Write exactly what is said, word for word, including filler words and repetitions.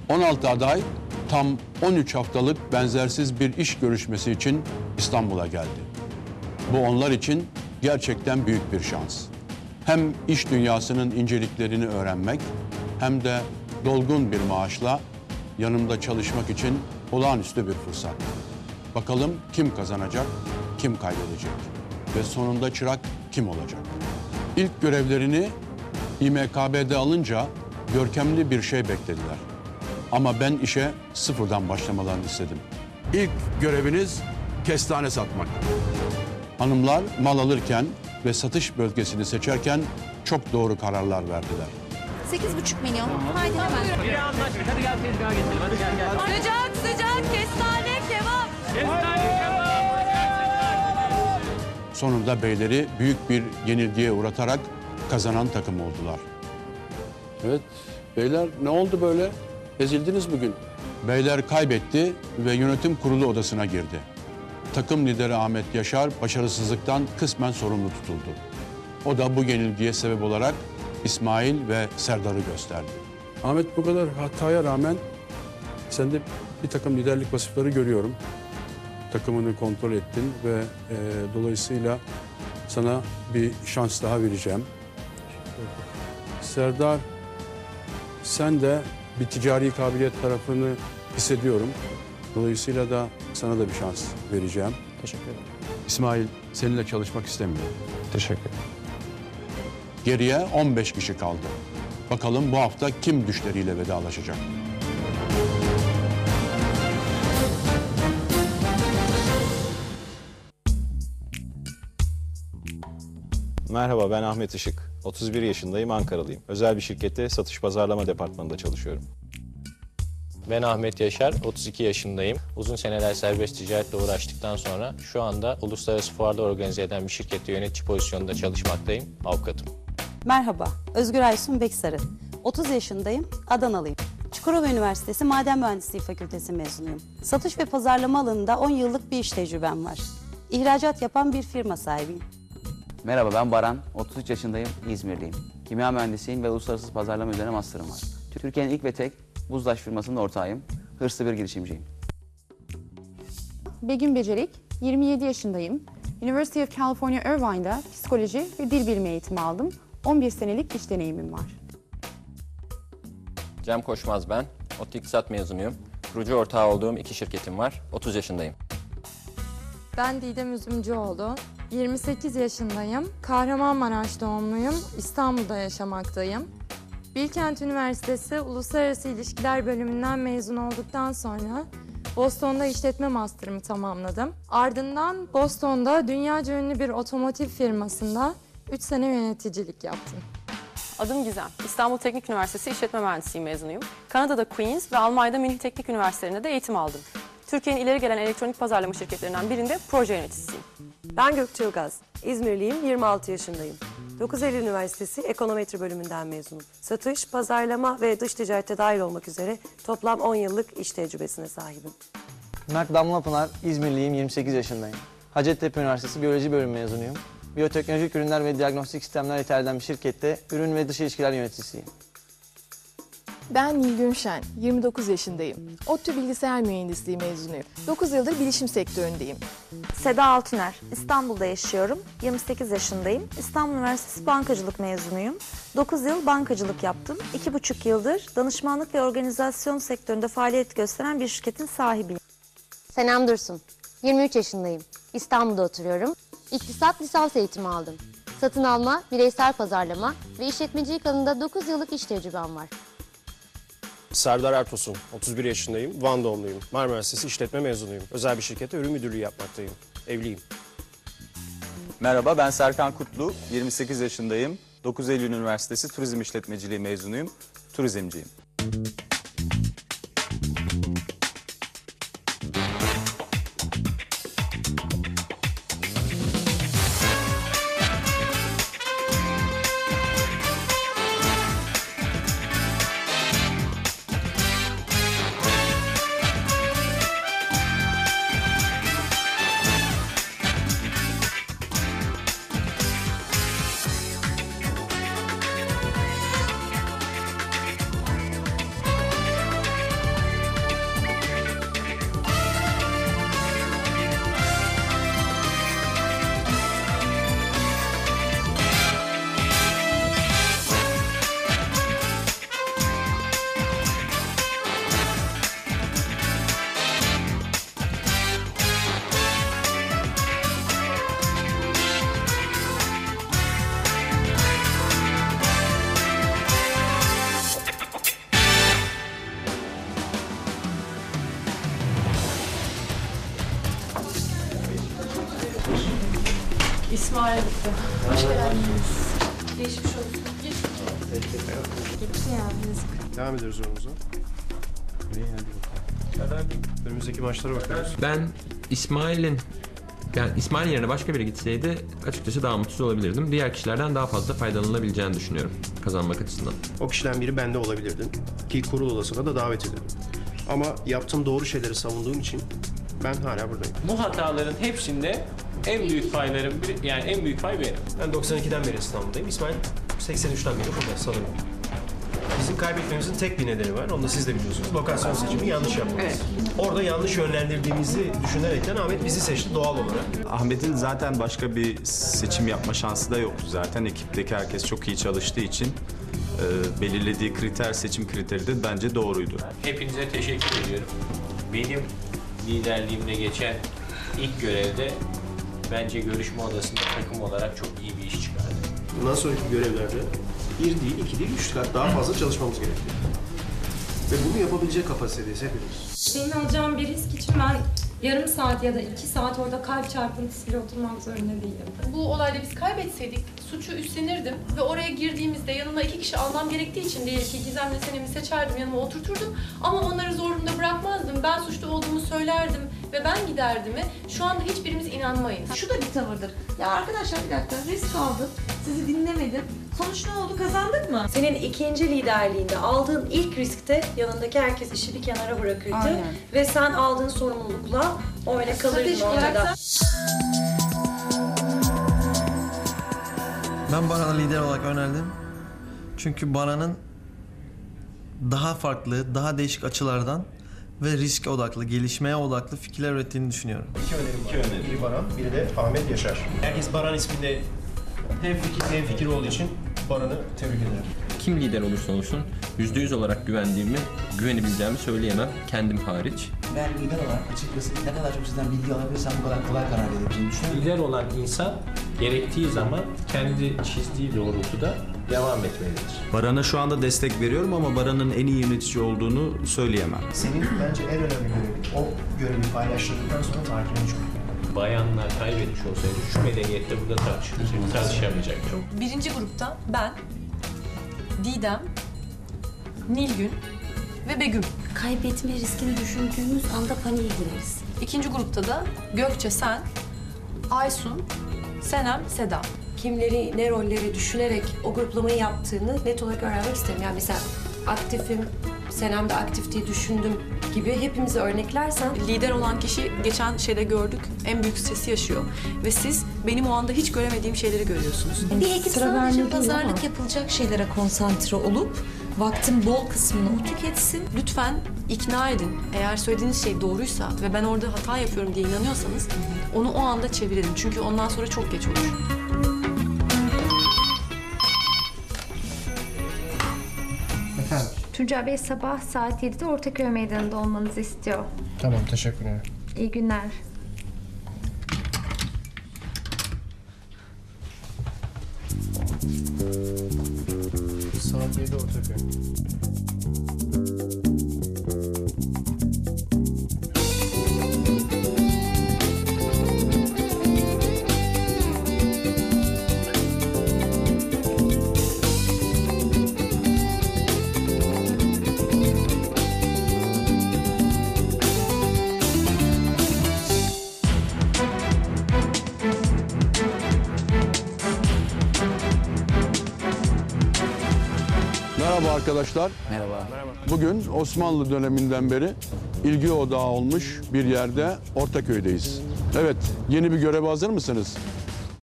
on altı aday tam on üç haftalık benzersiz bir iş görüşmesi için İstanbul'a geldi. Bu onlar için gerçekten büyük bir şans. Hem iş dünyasının inceliklerini öğrenmek hem de dolgun bir maaşla yanımda çalışmak için olağanüstü bir fırsat. Bakalım kim kazanacak, kim kaybedecek ve sonunda çırak kim olacak? İlk görevlerini İ M K B'de alınca görkemli bir şey beklediler. Ama ben işe sıfırdan başlamalarını istedim. İlk göreviniz kestane satmak. Hanımlar mal alırken ve satış bölgesini seçerken çok doğru kararlar verdiler. Sekiz buçuk milyon. Haydi hemen. Bir anlaştık. Hadi gel tezgaha geçelim. Hadi gel gel. Sıcak sıcak kestane kebap. Kestane kebap. Sonunda beyleri büyük bir yenilgiye uğratarak kazanan takım oldular. Evet, beyler ne oldu böyle? Ezildiniz bugün. Beyler kaybetti ve yönetim kurulu odasına girdi. Takım lideri Ahmet Yaşar başarısızlıktan kısmen sorumlu tutuldu. O da bu yenilgiye sebep olarak İsmail ve Serdar'ı gösterdi. Ahmet, bu kadar hataya rağmen sende bir takım liderlik vasıfları görüyorum. Takımını kontrol ettin ve e, dolayısıyla sana bir şans daha vereceğim. Serdar, sen de bir ticari kabiliyet tarafını hissediyorum. Dolayısıyla da sana da bir şans vereceğim. Teşekkür ederim. İsmail seninle çalışmak istemiyor. Teşekkür ederim. Geriye on beş kişi kaldı. Bakalım bu hafta kim düşleriyle vedalaşacak? Merhaba, ben Ahmet Işık. otuz bir yaşındayım, Ankaralıyım. Özel bir şirkette satış pazarlama departmanında çalışıyorum. Ben Ahmet Yaşar, otuz iki yaşındayım. Uzun seneler serbest ticaretle uğraştıktan sonra şu anda uluslararası fuarda organize eden bir şirkette yönetici pozisyonunda çalışmaktayım, avukatım. Merhaba, Özgür Aysun Beksarı. otuz yaşındayım, Adanalıyım. Çukurova Üniversitesi Maden Mühendisliği Fakültesi mezunuyum. Satış ve pazarlama alanında on yıllık bir iş tecrübem var. İhracat yapan bir firma sahibiyim. Merhaba, ben Baran, otuz üç yaşındayım, İzmirliyim. Kimya mühendisiyim ve uluslararası pazarlama üzerine master'ım var. Türkiye'nin ilk ve tek buzlaş firmasının ortağıyım. Hırslı bir girişimciyim. Begüm Becerik, yirmi yedi yaşındayım. University of California Irvine'da psikoloji ve dil bilimi eğitimi aldım. on bir senelik iş deneyimim var. Cem Koşmaz ben, ODTÜ İktisat mezunuyum. Kurucu ortağı olduğum iki şirketim var, otuz yaşındayım. Ben Didem Üzümcüoğlu, yirmi sekiz yaşındayım. Kahramanmaraş doğumluyum, İstanbul'da yaşamaktayım. Bilkent Üniversitesi Uluslararası İlişkiler bölümünden mezun olduktan sonra Boston'da işletme master'ımı tamamladım. Ardından Boston'da dünyaca ünlü bir otomotiv firmasında üç sene yöneticilik yaptım. Adım Gizem. İstanbul Teknik Üniversitesi İşletme Mühendisliği mezunuyum. Kanada'da Queen's ve Almanya'da Münih Teknik Üniversitelerinde de eğitim aldım. Türkiye'nin ileri gelen elektronik pazarlama şirketlerinden birinde proje yöneticisiyim. Ben Gökçe Ilgaz. İzmirliyim, yirmi altı yaşındayım. dokuz Eylül Üniversitesi Ekonometri bölümünden mezunum. Satış, pazarlama ve dış ticarete dahil olmak üzere toplam on yıllık iş tecrübesine sahibim. Mert Damlapınar, İzmirliyim, yirmi sekiz yaşındayım. Hacettepe Üniversitesi Biyoloji bölümü mezunuyum. Biyoteknolojik ürünler ve diagnostik sistemler ithal eden bir şirkette ürün ve dış ilişkiler yöneticisiyim. Ben Nilgün Şen, yirmi dokuz yaşındayım. ODTÜ Bilgisayar Mühendisliği mezunuyum. dokuz yıldır bilişim sektöründeyim. Seda Altuner, İstanbul'da yaşıyorum. yirmi sekiz yaşındayım. İstanbul Üniversitesi Bankacılık mezunuyum. dokuz yıl bankacılık yaptım. iki buçuk yıldır danışmanlık ve organizasyon sektöründe faaliyet gösteren bir şirketin sahibiyim. Senem Dursun, yirmi üç yaşındayım. İstanbul'da oturuyorum. İktisat lisans eğitimi aldım. Satın alma, bireysel pazarlama ve işletmecilik alanında dokuz yıllık iş tecrübem var. Serdar Ertosun, otuz bir yaşındayım, Van doğumluyum. Marmara Üniversitesi işletme mezunuyum. Özel bir şirkette ürün müdürlüğü yapmaktayım. Evliyim. Merhaba, ben Serkan Kutlu, yirmi sekiz yaşındayım. dokuz Eylül Üniversitesi Turizm İşletmeciliği mezunuyum. Turizmciyim. İsmail gitti. Hoş geldiniz. Geçmiş olsun. Gitti ya. Yazık. Devam ediyoruz yolumuza. Önümüzdeki maçlara bakıyoruz. Ben İsmail'in yani İsmail yerine başka biri gitseydi açıkçası daha mutsuz olabilirdim. Diğer kişilerden daha fazla faydalanılabileceğini düşünüyorum kazanmak açısından. O kişiden biri bende olabilirdin. Ki kurul odasına da davet edildim. Ama yaptığım doğru şeyleri savunduğum için ben hala buradayım. Bu hataların hepsinde en büyük payların bir, yani en büyük pay benim. Ben doksan ikiden beri İstanbul'dayım. İsmail seksen üçten beri burada sanırım. Bizim kaybetmemizin tek bir nedeni var. Onu da siz de biliyorsunuz. Lokasyon seçimi yanlış yapmamız. Evet. Orada yanlış yönlendirdiğimizi düşünerekten Ahmet bizi seçti doğal olarak. Ahmet'in zaten başka bir seçim yapma şansı da yoktu. Zaten ekipteki herkes çok iyi çalıştığı için e, belirlediği kriter, seçim kriteri de bence doğruydu. Hepinize teşekkür ediyorum. Benim liderliğimde geçen ilk görevde bence görüşme odasında takım olarak çok iyi bir iş çıkardı. Bundan sonraki görevlerde bir değil, iki değil, üç kat daha fazla çalışmamız gerekiyor. Ve bunu yapabilecek kapasitedeyiz hepimiz. Senin alacağın bir risk için ben yarım saat ya da iki saat orada kalp çarpıntısıyla oturmak zorunda değilim. Bu olayda biz kaybetseydik suçu üstlenirdim ve oraya girdiğimizde yanıma iki kişi almam gerektiği için değil ki Gizem'le Senem'i seçerdim, yanıma oturturdum ama onları zorunda bırakmazdım. Ben suçlu olduğumu söylerdim ve ben giderdimi. Şu anda hiçbirimiz inanmayız. Şu da bir tavırdır. Ya arkadaşlar bir dakika risk aldım. Sizi dinlemedim. Sonuç ne oldu? Kazandık mı? Senin ikinci liderliğinde aldığın ilk riskte yanındaki herkes işi bir kenara bırakırdı. Aynen. Ve sen aldığın sorumlulukla öyle kalırdın Stratejik ortada. olarak Ben Baran'ı lider olarak önerdim. Çünkü Baran'ın daha farklı, daha değişik açılardan ve risk odaklı, gelişmeye odaklı fikirler ürettiğini düşünüyorum. İki önerim var. İki önerim. Biri Baran, biri de Ahmet Yaşar. Herkes Baran isminde hem fikir hem fikir olduğu için Baran'ı tebrik ederim. Kim lider olursa olsun yüzde yüz olarak güvendiğimi, güvenebileceğimi söyleyemem kendim hariç. Ben lider olarak açıkçası ne kadar çok sizden bilgi alabilirsem bu kadar kolay karar verebileceğimi düşünüyorum. Lider olan insan gerektiği zaman kendi çizdiği doğrultuda devam etmelidir. Baran'a şu anda destek veriyorum ama Baran'ın en iyi yönetici olduğunu söyleyemem. Senin bence en önemli görevin o görevi paylaştırdıktan sonra takibini çok iyi. Bayanlar kaybetmiş olsaydı şu medeniyette burada tartışılacak, tartışamayacaktık. Birinci grupta ben, Didem, Nilgün ve Begüm. Kaybetme riskini düşündüğümüz anda paniğe gireriz. İkinci grupta da Gökçe, sen, Aysun, Senem, Seda. Kimleri, ne rolleri düşünerek o gruplamayı yaptığını net olarak öğrenmek isterim. Yani mesela aktifim, Senem de aktif diye düşündüm gibi hepimizi örneklersen. Lider olan kişi geçen şeyde gördük, en büyük stresi yaşıyor. Ve siz benim o anda hiç göremediğim şeyleri görüyorsunuz. Bir ekip sadece pazarlık yapılacak şeylere konsantre olup vaktin bol kısmını o tüketsin. Lütfen ikna edin. Eğer söylediğiniz şey doğruysa ve ben orada hata yapıyorum diye inanıyorsanız onu o anda çevirelim. Çünkü ondan sonra çok geç olur. Efendim? Tuncay Bey sabah saat yedide Ortaköy Meydanı'nda olmanızı istiyor. Tamam, teşekkürler. İyi günler. Saat yedi Ortaköy. Merhaba arkadaşlar. Merhaba. Bugün Osmanlı döneminden beri ilgi odağı olmuş bir yerde Ortaköy'deyiz. Evet, yeni bir göreve hazır mısınız?